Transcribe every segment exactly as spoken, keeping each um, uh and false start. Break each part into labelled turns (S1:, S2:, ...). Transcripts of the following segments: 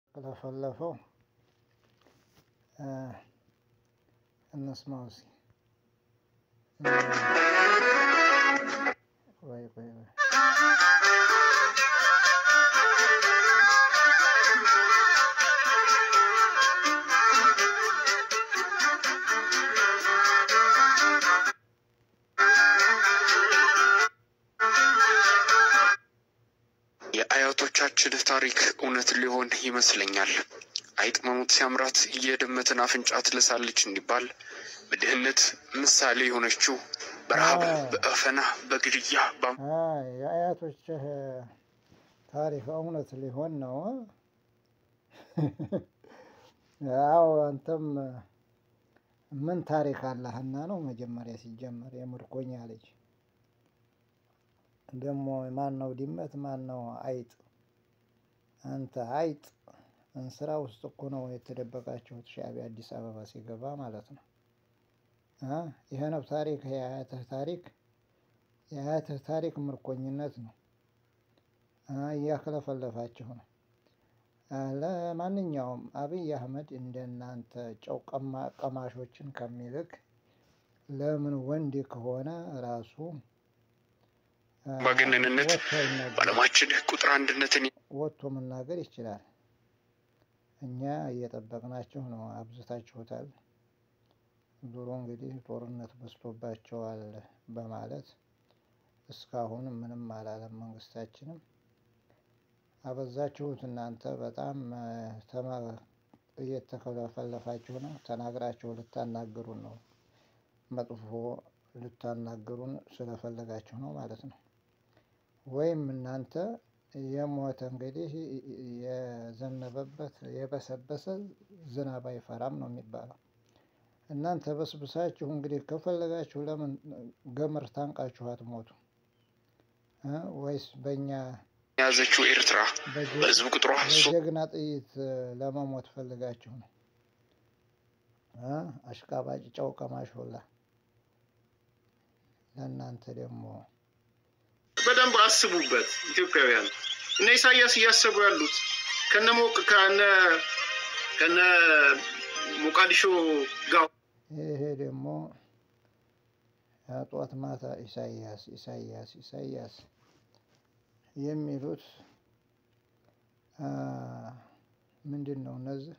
S1: ለፈለፈው እንስማው እስኪ ወይ ወይ ወይ
S2: የአያቶቻችን ታሪክ እውነት ሊሆን ይመስለኛል። አይጥመሙት ሲያምራት የድመትን አፍንጫ ትልሳለች እንዲባል በድህነት ምሳሌ የሆነችው በረሃብ በአፈና በግድያ
S1: አይ የአያቶችህ ታሪክ እውነት ሊሆን ነው። ያው አንተም ምን ታሪክ አለህና ነው መጀመሪያ ሲጀመር የምርኮኛ ልጅ ደግሞ ማን ነው ድመት ማን ነው አይጥ? አንተ አይጥ እንስራ ውስጥ እኮ ነው የተደበቃችሁት ሻዕቢያ አዲስ አበባ ሲገባ ማለት ነው። አ ይሄ ነው ታሪክ የአያትህ ታሪክ የአያትህ ታሪክ ምርኮኝነት ነው። አ እያክለፈለፋችሁ ነው። ለማንኛውም አብይ አህመድ እንደናንተ ጨው ቀማሾችን ከሚልክ ለምን ወንድ ከሆነ ራሱ
S2: ባገነንነት ባለማችን ቁጥር አንድነትን
S1: ወጥቶ መናገር ይችላል። እኛ እየጠበቅናችሁ ነው፣ አብዝታችሁታል። ዙሮ እንግዲህ ጦርነት በዝቶባቸዋል በማለት እስካሁን ምንም አላለም መንግስታችንም። አበዛችሁት እናንተ በጣም እየተከለፈለፋችሁ ነው። ተናግራችሁ ልታናግሩን ነው፣ መጥፎ ልታናግሩን ስለፈለጋችሁ ነው ማለት ነው። ወይም እናንተ የሞተ እንግዲህ የዘነበበት የበሰበሰ ዝናብ አይፈራም ነው የሚባለው። እናንተ በስብሳችሁ እንግዲህ ከፈለጋችሁ ለምን ገመድ ታንቃችሁ አትሞቱ? ወይስ በእኛ
S2: ያዘችው ኤርትራ በህዝብ ቁጥሯ
S1: በጀግና ጥይት ለመሞት ፈልጋችሁ ነው? አሽቃባጭ ጨው ቀማሽ ሁላ ለእናንተ ደግሞ
S3: በደንብ አስቡበት ኢትዮጵያውያን። እነ ኢሳያስ እያሰቡ ያሉት ከነሞቅ ከነ ከነ ሞቃዲሾ ጋር
S1: ይሄ ደግሞ ጧት ማታ ኢሳያስ ኢሳያስ ኢሳያስ የሚሉት ምንድን ነው? እነዚህ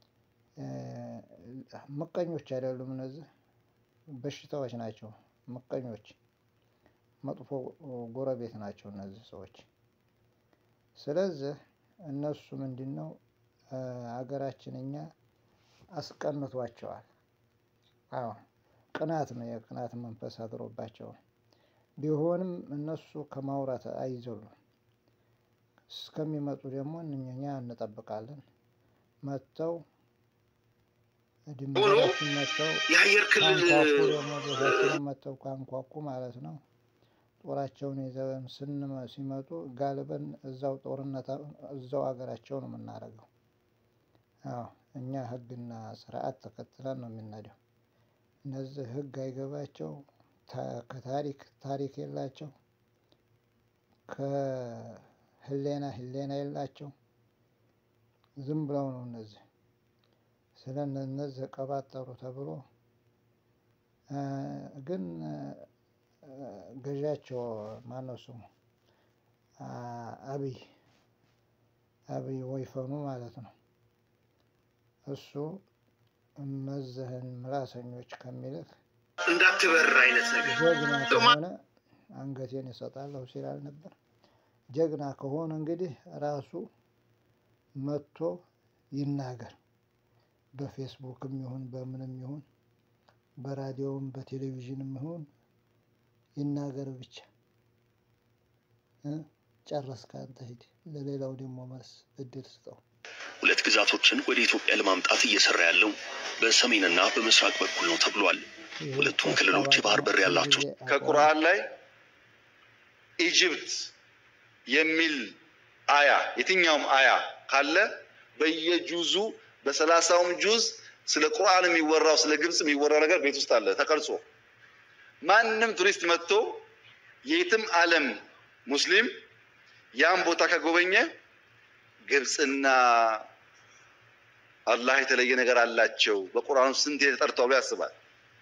S1: ምቀኞች አይደሉም፣ እነዚህ በሽታዎች ናቸው። ምቀኞች መጥፎ ጎረቤት ናቸው እነዚህ ሰዎች። ስለዚህ እነሱ ምንድነው አገራችን እኛ አስቀንቷቸዋል። አዎ ቅናት ነው፣ የቅናት መንፈስ አድሮባቸው ቢሆንም እነሱ ከማውራት አይዘሉም። እስከሚመጡ ደግሞ እኛ እንጠብቃለን። መጥተው ድንበራችን መጥተው
S3: የአየር ክልል
S1: መጥተው ካንኳኩ ማለት ነው ጦራቸውን ይዘው ሲመጡ ጋልበን እዛው ጦርነት እዛው አገራቸው ነው የምናደርገው። አዎ እኛ ህግና ስርዓት ተከትለን ነው የምንሄደው። እነዚህ ህግ አይገባቸው፣ ከታሪክ ታሪክ የላቸው፣ ከህሌና ህሌና የላቸው። ዝም ብለው ነው እነዚህ ስለነዚህ ቀባጠሩ ተብሎ ግን ገዣቸው ማነው ስሙ? አብይ አብይ ወይፈኑ ማለት ነው። እሱ እነዚህን ምላሰኞች ከሚልክ
S3: እንዳትበር አይነት ነገር
S1: ጀግና ከሆነ አንገቴን እሰጣለሁ ሲል አልነበር? ጀግና ከሆነ እንግዲህ ራሱ መጥቶ ይናገር። በፌስቡክም ይሁን በምንም ይሁን በራዲዮም በቴሌቪዥንም ይሁን ይናገር ብቻ። ጨረስክ አንተ ሂድ፣ ለሌላው ደግሞ መልስ እድል ስጠው።
S4: ሁለት ግዛቶችን ወደ ኢትዮጵያ ለማምጣት እየሰራ ያለው በሰሜንና በምስራቅ በኩል ነው ተብሏል። ሁለቱም ክልሎች የባህር በር ያላቸው
S3: ከቁርአን ላይ ኢጅፕት የሚል አያ የትኛውም አያ ካለ በየጁዙ በሰላሳውም ጁዝ ስለ ቁርአን የሚወራው ስለ ግብጽ የሚወራው ነገር ቤት ውስጥ አለ ተቀርጾ። ማንም ቱሪስት መጥቶ የትም ዓለም ሙስሊም ያን ቦታ ከጎበኘ ግብጽና አላህ የተለየ ነገር አላቸው በቁርአን ስንት ተጠርተው ብሎ ያስባል።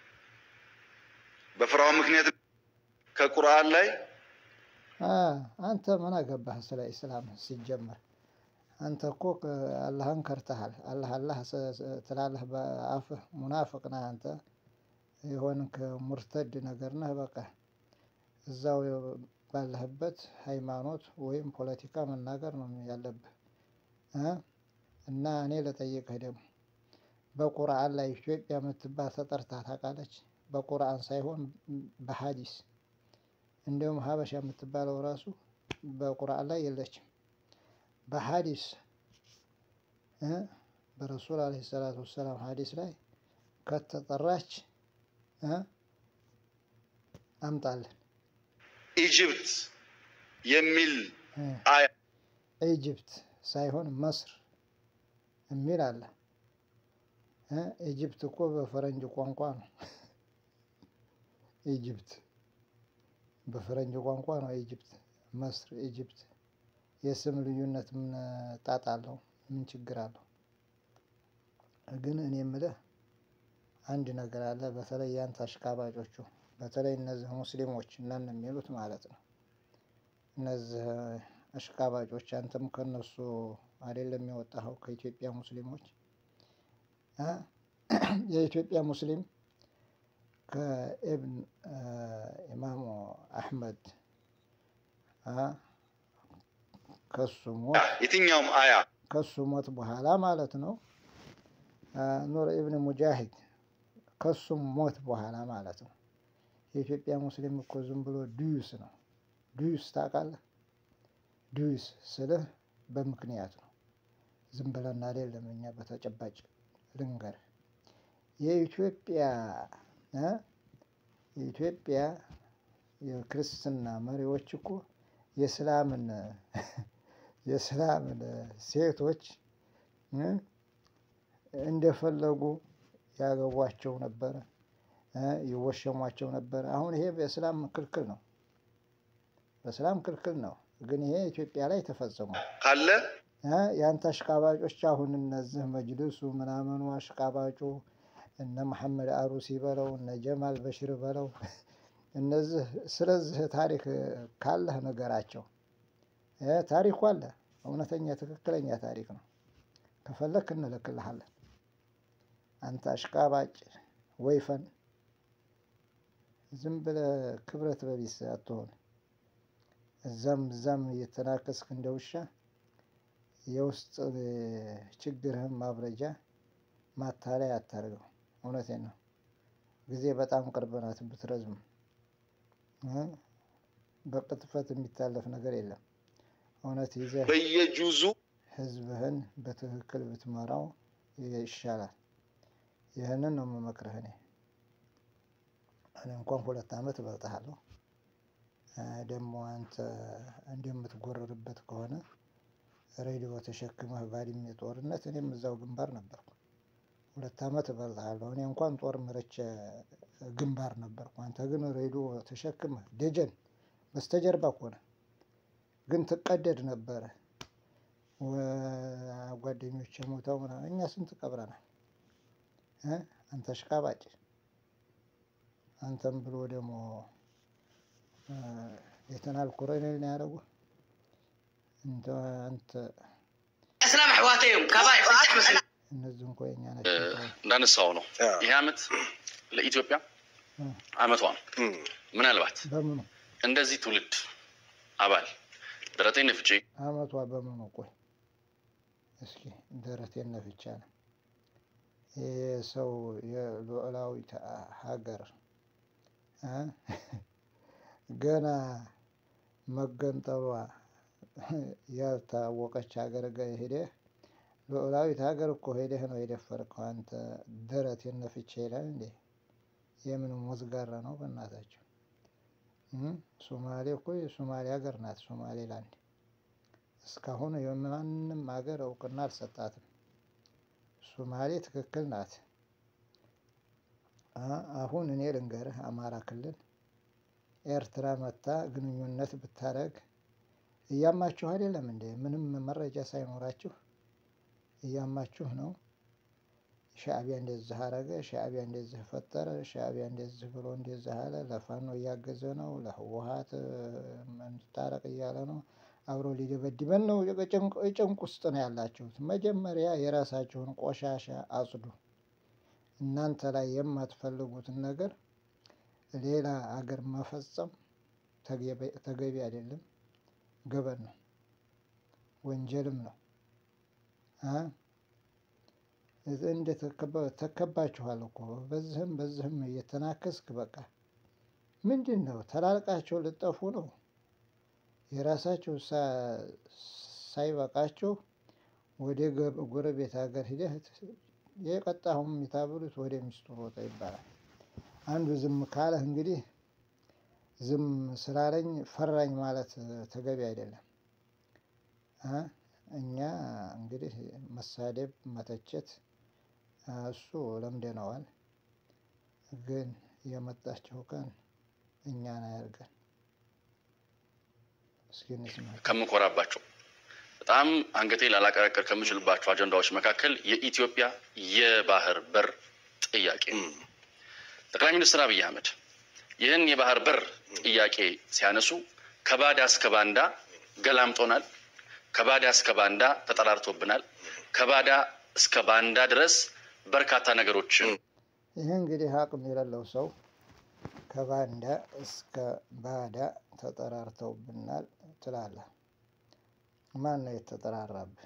S3: በፍርዓውን ምክንያት ከቁርአን ላይ
S1: አንተ ምን አገባህ ስለ ኢስላም ሲጀመር? አንተ እኮ አላህን ከርተሃል። አላህ አላህ ትላለህ በአፍህ ሙናፍቅ ነህ አንተ። የሆንክ ሙርተድ ነገር ነህ። በቃ እዛው ባለህበት ሃይማኖት ወይም ፖለቲካ መናገር ነው ያለብህ እ እና እኔ ልጠይቅህ ደግሞ በቁርአን ላይ ኢትዮጵያ የምትባል ተጠርታ ታውቃለች? በቁርአን ሳይሆን በሐዲስ። እንደውም ሀበሻ የምትባለው ራሱ በቁርአን ላይ የለችም። በሐዲስ እ በረሱል አለይሂ ሰላቱ ወሰላም ሐዲስ ላይ ከተጠራች እ አምጣልን።
S3: ኢጅፕት የሚል አያ
S1: ኢጅፕት ሳይሆን መስር የሚል አለ። እ ኢጅፕት እኮ በፈረንጅ ቋንቋ ነው። ኢጅፕት በፈረንጅ ቋንቋ ነው ኢጅፕት። መስር ኢጅፕት የስም ልዩነት ምን ጣጣ አለው? ምን ችግር አለው? ግን እኔ የምልህ አንድ ነገር አለ። በተለይ ያንተ አሽቃባጮቹ፣ በተለይ እነዚህ ሙስሊሞች እናን የሚሉት ማለት ነው። እነዚህ አሽቃባጮች አንተም ከነሱ አይደለም የወጣኸው ከኢትዮጵያ ሙስሊሞች እ የኢትዮጵያ ሙስሊም ከኢብን ኢማሙ አህመድ እ ከሱ ሞት
S3: የትኛውም አያ
S1: ከሱ ሞት በኋላ ማለት ነው ኑር ኢብን ሙጃሂድ ከሱም ሞት በኋላ ማለት ነው። የኢትዮጵያ ሙስሊም እኮ ዝም ብሎ ዱዩስ ነው። ዱዩስ ታውቃለህ? ዱዩስ ስልህ በምክንያት ነው። ዝም ብለን አይደለም እኛ በተጨባጭ ልንገር። የኢትዮጵያ እ የኢትዮጵያ የክርስትና መሪዎች እኮ የእስላምን የእስላምን ሴቶች እ እንደፈለጉ ያገቧቸው ነበር እ ይወሸሟቸው ነበር። አሁን ይሄ በእስላም ክልክል ነው። በእስላም ክልክል ነው። ግን ይሄ ኢትዮጵያ ላይ ተፈጽሟል
S3: ካለ
S1: እ ያንተ አሽቃባጮች አሁን እነዚህ መጅልሱ ምናምኑ አሽቃባጩ እነ መሐመድ አሩሲ በለው እነ ጀማል በሽር በለው እነዚህ ስለዚህ ታሪክ ካለህ ነገራቸው። እ ታሪኩ አለ። እውነተኛ ትክክለኛ ታሪክ ነው። ከፈለክ እንልክልሃለን። አንተ አሽቃባጭ ወይፈን ዝም ብለህ ክብረት በቢስ አትሆን። እዛም እዛም እየተናከስክ እንደ ውሻ የውስጥ ችግርህን ማብረጃ ማታለያ አታርገው። እውነቴን ነው። ጊዜ በጣም ቅርብ ናት ብትረዝም እ በቅጥፈት የሚታለፍ ነገር የለም። እውነት ይዘህ
S3: በየጁዙ
S1: ህዝብህን በትክክል ብትመራው ይሻላል። ይህንን ነው የምመክርህ እኔ። እኔ እንኳን ሁለት ዓመት እበልጥሃለሁ። ደግሞ አንተ እንደምትጎረርበት ከሆነ ሬዲዮ ተሸክመህ ባድሜ ጦርነት እኔም እዛው ግንባር ነበርኩ። ሁለት ዓመት እበልጥሃለሁ። እኔ እንኳን ጦር መርቼ ግንባር ነበርኩ። አንተ ግን ሬዲዮ ተሸክመህ ደጀን በስተጀርባ እኮ ነህ። ግን ትቀደድ ነበረ። ጓደኞቼ ሞተው ምናምን እኛ ስንት ቀብረናል እ አንተ አሽቃባጭ። አንተም ብሎ ደግሞ ሌተናል ኮሎኔል ነው ያደረጉህ። እንተ አንተ
S5: እስላም አህዋቴም ከባይ ፍትህ መስል
S1: እነዚህ እንኳ የኛ ናቸው።
S4: እንዳነሳው ነው ይሄ ዓመት ለኢትዮጵያ ዓመቷ ነው። ምናልባት
S1: በምኑ
S4: እንደዚህ ትውልድ አባል ደረቴን ነፍቼ
S1: ዓመቷ በምኑ? ቆይ እስኪ ደረቴን ነፍቼ ነው የሰው የሉዓላዊት ሀገር እ ገና መገንጠሏ ያልታወቀች ሀገር ጋር ሄደህ ሉዓላዊት ሀገር እኮ ሄደህ ነው የደፈርከው አንተ። ደረቴን ነፍቼ ይላል እንዴ? የምን ሞዝጋራ ነው በእናታቸው? ሶማሌ እኮ የሶማሌ ሀገር ናት። ሶማሌላንድ እስካሁን የማንም ሀገር እውቅና አልሰጣትም። ሶማሌ ትክክል ናት። አሁን እኔ ልንገርህ፣ አማራ ክልል ኤርትራ መታ ግንኙነት ብታረግ እያማችሁ አይደለም እንዴ? ምንም መረጃ ሳይኖራችሁ እያማችሁ ነው። ሻዕቢያ እንደዚህ አረገ፣ ሻዕቢያ እንደዚህ ፈጠረ፣ ሻዕቢያ እንደዚህ ብሎ እንደዚህ አለ፣ ለፋኖ እያገዘ ነው፣ ለህወሓት እንታረቅ እያለ ነው፣ አብሮ ሊደበድበን ነው። ጭንቅ ውስጥ ነው ያላችሁት። መጀመሪያ የራሳችሁን ቆሻሻ አጽዱ። እናንተ ላይ የማትፈልጉትን ነገር ሌላ አገር መፈጸም ተገቢ አይደለም፣ ገበን ነው፣ ወንጀልም ነው። እንደ ተከባችኋል እኮ በዚህም በዚህም እየተናከስክ በቃ ምንድን ነው? ተላልቃችሁ ልጠፉ ነው። የራሳችሁ ሳይበቃችሁ ወደ ጎረቤት ሀገር ሂደህ የቀጣሁም የታብሉት ወደ ሚስቱ ሮጠ ይባላል። አንዱ ዝም ካለህ እንግዲህ ዝም ስላለኝ ፈራኝ ማለት ተገቢ አይደለም። እኛ እንግዲህ መሳደብ መተቸት እሱ ለምደነዋል። ግን የመጣቸው ቀን እኛን አያርገን። እስኪ እንስማ።
S6: ከምኮራባቸው በጣም አንገቴ ላላቀረቀር ከምችልባቸው አጀንዳዎች መካከል የኢትዮጵያ የባህር በር ጥያቄ። ጠቅላይ ሚኒስትር አብይ አህመድ ይህን የባህር በር ጥያቄ ሲያነሱ ከባዳ እስከ ባንዳ ገላምጦናል፣ ከባዳ እስከ ባንዳ ተጠራርቶብናል፣ ከባዳ እስከ ባንዳ ድረስ በርካታ ነገሮችን
S1: ይህ እንግዲህ አቅም የሌለው ሰው ከባንዳ እስከ ባዳ ተጠራርተውብናል ትላለህ። ማን ነው የተጠራራብህ?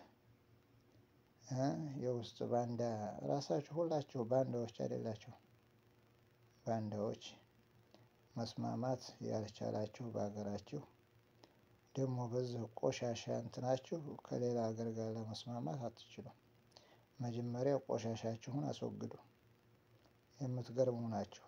S1: የውስጥ ባንዳ ራሳችሁ ሁላችሁ ባንዳዎች አይደላችሁ? ባንዳዎች መስማማት ያልቻላችሁ በሀገራችሁ ደግሞ በዚህ ቆሻሻ እንትናችሁ ከሌላ ሀገር ጋር ለመስማማት አትችሉም። መጀመሪያ ቆሻሻችሁን አስወግዱ። የምትገርሙ ናችሁ፣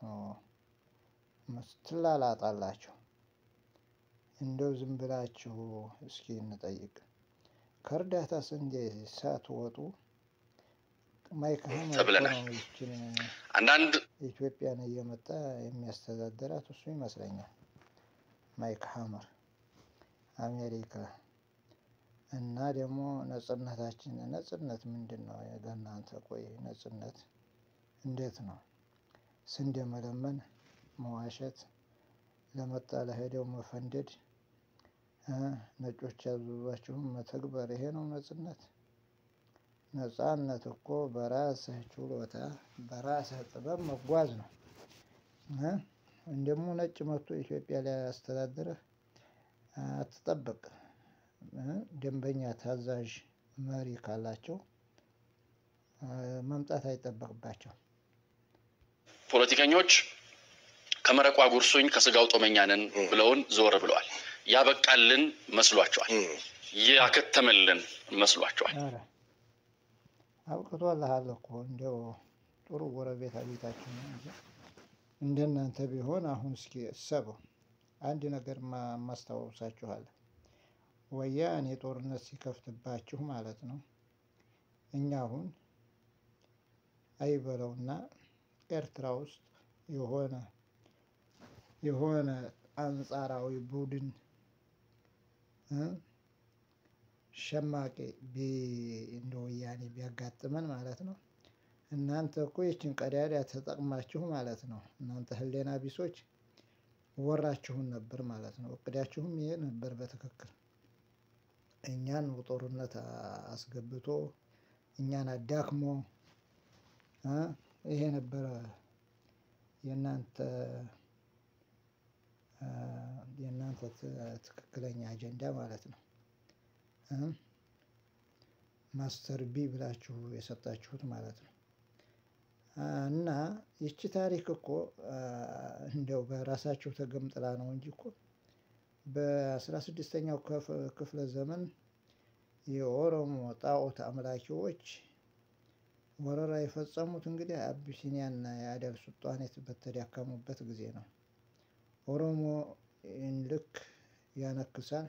S1: ትላላጣላችሁ። እንደው ዝም ብላችሁ እስኪ እንጠይቅ። ከእርዳታ ስንዴ ሳትወጡ ማይክ ሀመር
S6: አንዳንድ
S1: ኢትዮጵያን እየመጣ የሚያስተዳድራት እሱ ይመስለኛል። ማይክ ሀመር አሜሪካ እና ደግሞ ነጽነታችን ነጽነት ምንድን ነው ለእናንተ? ቆይ ነጽነት እንዴት ነው? ስንዴ መለመን፣ መዋሸት፣ ለመጣ ለሄደው መፈንደድ፣ ነጮች ያዘዟችሁን መተግበር፣ ይሄ ነው ነጽነት? ነጻነት እኮ በራስህ ችሎታ በራስህ ጥበብ መጓዝ ነው። እንደሞ ነጭ መጥቶ ኢትዮጵያ ላይ ያስተዳድርህ አትጠብቅ። ደንበኛ ታዛዥ መሪ ካላቸው መምጣት አይጠበቅባቸው።
S6: ፖለቲከኞች ከመረቋ ጉርሱኝ ከስጋው ጦመኛ ነን ብለውን ዞር ብለዋል። ያበቃልን መስሏቸዋል፣ ያከተመልን መስሏቸዋል።
S1: አረ አብቅቶልሃል እኮ እንደው ጥሩ ጎረቤት አግኝታችሁ ነው እንጂ እንደናንተ ቢሆን አሁን እስኪ እሰበው። አንድ ነገር ማስታወሳችኋለሁ። ወያኔ ጦርነት ሲከፍትባችሁ ማለት ነው። እኛ አሁን አይበለውና ኤርትራ ውስጥ የሆነ የሆነ አንጻራዊ ቡድን ሸማቂ እንደ ወያኔ ቢያጋጥመን ማለት ነው። እናንተ እኮ ይችን ቀዳዳ ተጠቅማችሁ ማለት ነው። እናንተ ህሊና ቢሶች ወራችሁን ነበር ማለት ነው። እቅዳችሁም ይሄ ነበር በትክክል እኛን ጦርነት አስገብቶ እኛን አዳክሞ ይሄ ነበር የናንተ የናንተ ትክክለኛ አጀንዳ ማለት ነው። ማስተር ቢ ብላችሁ የሰጣችሁት ማለት ነው። እና ይቺ ታሪክ እኮ እንደው በራሳችሁ ተገምጥላ ነው እንጂ እኮ በአስራ ስድስተኛው ክፍለ ዘመን የኦሮሞ ጣዖት አምላኪዎች ወረራ የፈጸሙት እንግዲህ አቢሲኒያና የአደል ሱልጣኔት በተዳከሙበት ጊዜ ነው። ኦሮሞ ልክ ያነክሳል፣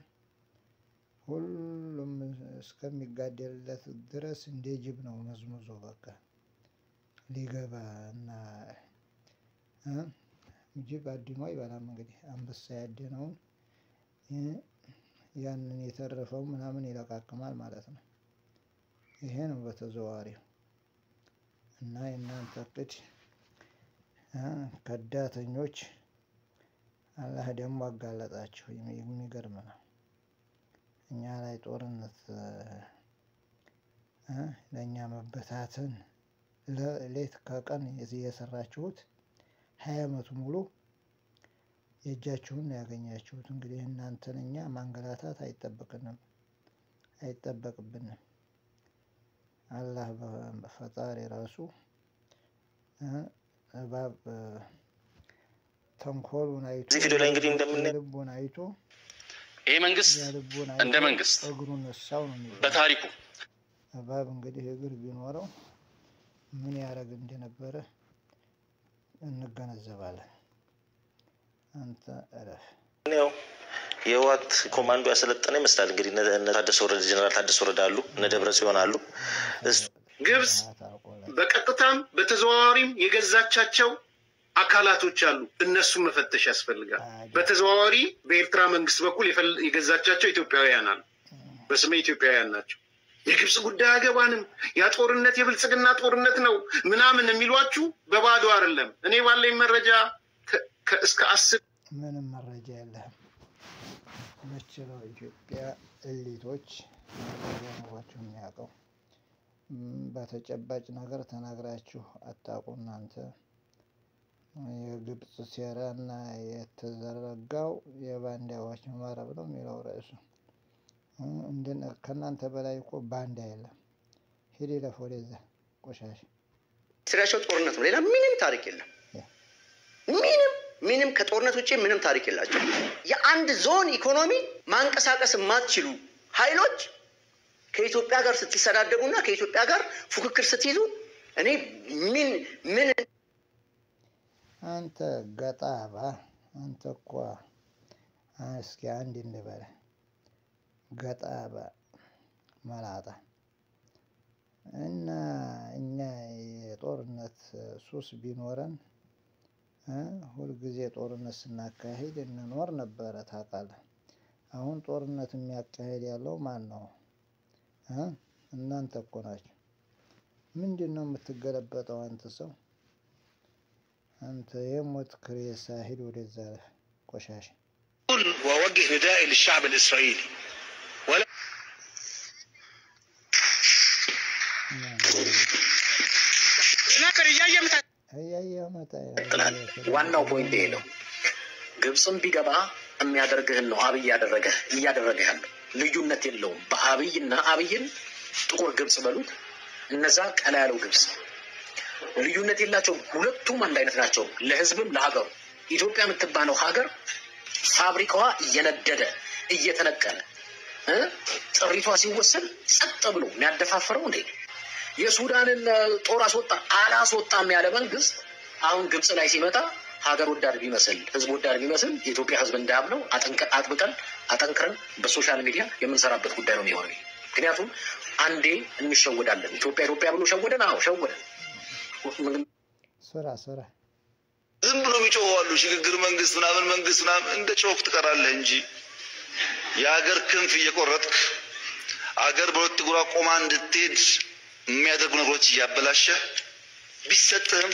S1: ሁሉም እስከሚጋደልለት ድረስ እንደ ጅብ ነው መዝሙዞ በቃ ሊገባ እና ጅብ አድኖ አይበላም። እንግዲህ አንበሳ ያደነውን ያንን የተረፈው ምናምን ይለቃቅማል ማለት ነው። ይሄ ነው በተዘዋዋሪው። እና የእናንተ እቅድ ከዳተኞች አላህ ደግሞ አጋለጣችሁ። የሚገርም ነው። እኛ ላይ ጦርነት ለእኛ መበታትን ሌት ከቀን የሰራችሁት ሀያ አመቱ ሙሉ የእጃችሁን ያገኛችሁት። እንግዲህ እናንተን እኛ ማንገላታት አይጠበቅንም አይጠበቅብንም። አላህ በፈጣሪ ራሱ እባብ ተንኮሉን አይቶ
S7: ቪዲዮ ላይ እንግዲህ እንደምናየው
S1: ልቡን አይቶ
S6: ይሄ መንግስት እንደ መንግስት
S1: እግሩን ነሳው ነው የሚለው
S6: በታሪኩ።
S1: እባብ እንግዲህ እግር ቢኖረው ምን ያደርግ እንደነበረ እንገነዘባለን። አንተ እረፍ
S7: ነው የዋት ኮማንዶ ያሰለጠነ ይመስላል። እንግዲህ እነ ታደሰ ወረደ ጀነራል ታደሰ ወረደ አሉ፣ እነ ደብረጽዮን አሉ።
S8: ግብጽ በቀጥታም በተዘዋዋሪም የገዛቻቸው አካላቶች አሉ። እነሱን መፈተሽ ያስፈልጋል። በተዘዋዋሪ በኤርትራ መንግስት በኩል የገዛቻቸው ኢትዮጵያውያን አሉ። በስመ ኢትዮጵያውያን ናቸው። የግብጽ ጉዳይ አገባንም ያ ጦርነት የብልጽግና ጦርነት ነው ምናምን የሚሏችሁ በባዶ አይደለም። እኔ ባለኝ መረጃ እስከ አስር
S1: ምንም መረጃ የለህም። መችለው ኢትዮጵያ ኤሊቶች ነገራችሁ የሚያውቀው በተጨባጭ ነገር ተናግራችሁ አታውቁ። እናንተ የግብጽ ሴራና የተዘረጋው የባንዳዎች መረብ ነው የሚለው ርዕሱ። ከእናንተ በላይ እኮ ባንዳ የለም። ሂድ ይለፍ ወደዛ ቆሻሻ።
S5: ስራቸው ጦርነት ነው፣ ሌላ ምንም ታሪክ የለም። ምንም ምንም ከጦርነት ውጪ ምንም ታሪክ የላቸው። የአንድ ዞን ኢኮኖሚ ማንቀሳቀስ የማትችሉ ኃይሎች ከኢትዮጵያ ጋር ስትሰዳደቡና ከኢትዮጵያ ጋር ፉክክር ስትይዙ እኔ ምን ምን
S1: አንተ ገጣባ አንተ እኮ እስኪ አንድ እንበለ ገጣባ መላጣ እና እኛ የጦርነት ሱስ ቢኖረን ሁልጊዜ ጦርነት ስናካሄድ እንኖር ነበረ። ታውቃለህ። አሁን ጦርነት የሚያካሄድ ያለው ማን ነው? እናንተ እኮ ናችሁ። ምንድን ነው የምትገለበጠው? አንተ ሰው አንተ የሞት ክሬሳ ሂድ ወደዛ ቆሻሻ።
S9: وأوجه نداء للشعب الإسرائيلي ولا
S4: ዋናው ፖይንት ይሄ ነው። ግብጽም ቢገባ የሚያደርግህን ነው አብይ ያደረገ እያደረገ ያለው። ልዩነት የለውም። በአብይና አብይን ጥቁር ግብጽ በሉት፣ እነዛ ቀላ ያለው ግብጽ ልዩነት የላቸውም። ሁለቱም አንድ አይነት ናቸው፣ ለህዝብም ለሀገሩ። ኢትዮጵያ የምትባለው ሀገር ፋብሪካዋ እየነደደ እየተነቀለ ጥሪቷ ሲወሰን ጸጥ ብሎ የሚያደፋፍረው እንዴ? የሱዳንን ጦር አስወጣ አላስወጣም ያለ መንግስት አሁን ግብጽ ላይ ሲመጣ ሀገር ወዳድ ቢመስል ህዝብ ወዳድ ቢመስል የኢትዮጵያ ህዝብ እንዳያምነው አጥብቀን አጠንክረን በሶሻል ሚዲያ የምንሰራበት ጉዳይ ነው የሚሆነው። ምክንያቱም አንዴ እንሸወዳለን። ኢትዮጵያ ኢትዮጵያ ብሎ ሸወደን። አዎ ሸወደን።
S1: ስራ ስራ
S3: ዝም ብሎ የሚጮኻሉ ሽግግር መንግስት ምናምን መንግስት ምናምን እንደ ጮክ ትቀራለህ እንጂ የሀገር ክንፍ እየቆረጥክ አገር በሁለት እግሯ ቆማ እንድትሄድ የሚያደርጉ ነገሮች እያበላሸህ ቢሰጥህም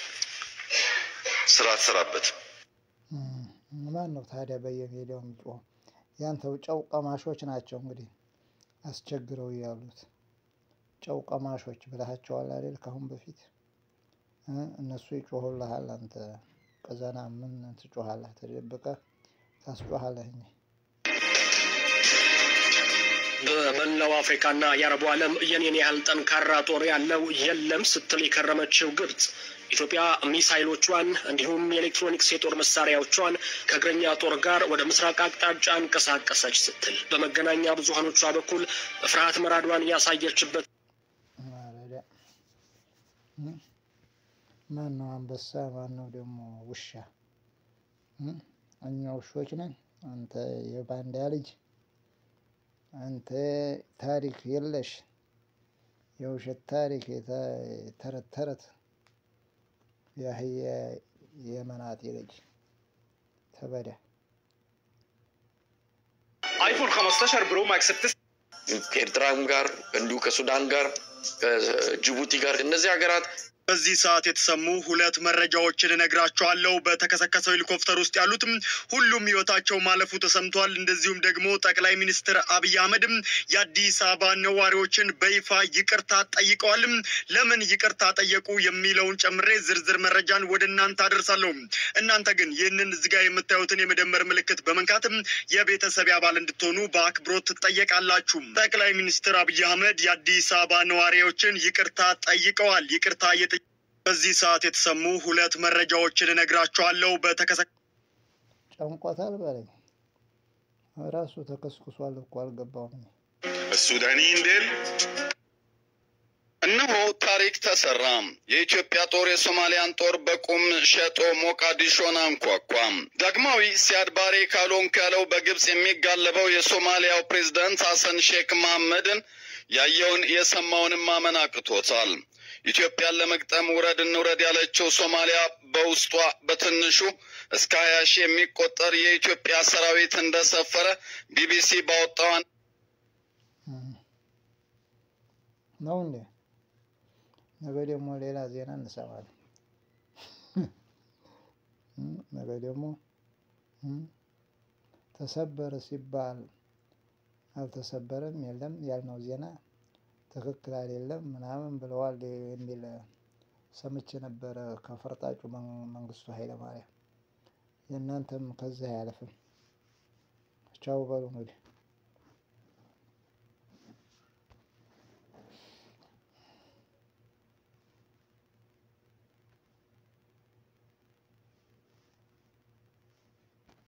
S3: ስራ ትሰራበት።
S1: ማን ነው ታዲያ በየሜዳው የሚጮህ? ያንተው ጨው ቀማሾች ናቸው እንግዲህ አስቸግረው ያሉት። ጨው ቀማሾች ብለሃቸዋል አይደል? ካሁን በፊት እነሱ ይጮሁልሃል። አንተ ቀዘና ምን ትጮሃለህ? ተደብቀህ ታስጮሃለህ።
S10: በመላው አፍሪካና የአረቡ ዓለም የኔን ያህል ጠንካራ ጦር ያለው የለም ስትል የከረመችው ግብጽ ኢትዮጵያ ሚሳይሎቿን እንዲሁም የኤሌክትሮኒክስ የጦር መሳሪያዎቿን ከእግረኛ ጦር ጋር ወደ ምስራቅ አቅጣጫ እንቀሳቀሰች ስትል በመገናኛ ብዙሃኖቿ በኩል በፍርሃት መራዷን ያሳየችበት።
S1: ማን ነው አንበሳ? ማን ነው ደግሞ ውሻ? እኛ ውሾች ነን። አንተ የባንዳ ልጅ፣ አንተ ታሪክ የለሽ የውሸት ታሪክ ተረት ተረት ያህያ የመናጤ ልጅ ተበዳ።
S9: አይፎን خمستاشر برو ماكس
S6: ከኤርትራም ጋር እንዲሁ ከሱዳን ጋር ከጅቡቲ ጋር እነዚህ ሀገራት
S11: በዚህ ሰዓት የተሰሙ ሁለት መረጃዎችን እነግራችኋለሁ። በተከሰከሰው ሄሊኮፕተር ውስጥ ያሉትም ሁሉም ህይወታቸው ማለፉ ተሰምቷል። እንደዚሁም ደግሞ ጠቅላይ ሚኒስትር አብይ አህመድም የአዲስ አበባ ነዋሪዎችን በይፋ ይቅርታ ጠይቀዋል። ለምን ይቅርታ ጠየቁ የሚለውን ጨምሬ ዝርዝር መረጃን ወደ እናንተ አደርሳለሁ። እናንተ ግን ይህንን እዚህ ጋር የምታዩትን የመደመር ምልክት በመንካትም የቤተሰብ አባል እንድትሆኑ በአክብሮት ትጠየቃላችሁ። ጠቅላይ ሚኒስትር አብይ አህመድ የአዲስ አበባ ነዋሪዎችን ይቅርታ ጠይቀዋል። ይቅርታ በዚህ ሰዓት የተሰሙ ሁለት መረጃዎችን እነግራችኋለሁ። በተከሰ
S1: ጨንቆታል በለኝ ራሱ ተከስክሷል እኮ አልገባውም።
S12: السوداني اندل
S6: እነሆ ታሪክ ተሰራ። የኢትዮጵያ ጦር የሶማሊያን ጦር በቁም ሸጦ ሞቃዲሾን አንኳኳ። ዳግማዊ ሲያድ ባሬ ካሎን ካለው በግብጽ የሚጋለበው የሶማሊያው ፕሬዝዳንት ሐሰን ሼክ መሐመድን ያየውን የሰማውን ማመን አቅቶታል። ኢትዮጵያን ለመግጠም ውረድ እንውረድ ያለችው ሶማሊያ በውስጧ በትንሹ እስከ ሀያ ሺህ የሚቆጠር የኢትዮጵያ ሰራዊት እንደሰፈረ ቢቢሲ ባወጣው
S1: ነው እንዴ? ነገ ደግሞ ሌላ ዜና እንሰማለን። ነገ ደግሞ ተሰበረ ሲባል አልተሰበረም የለም ያልነው ዜና ትክክል አይደለም ምናምን ብለዋል የሚል ሰምቼ ነበረ ከፈርጣጩ መንግስቱ ኃይለ ማርያም። የእናንተም ከዛ ያለፈም ቻው በሉ እንግዲህ።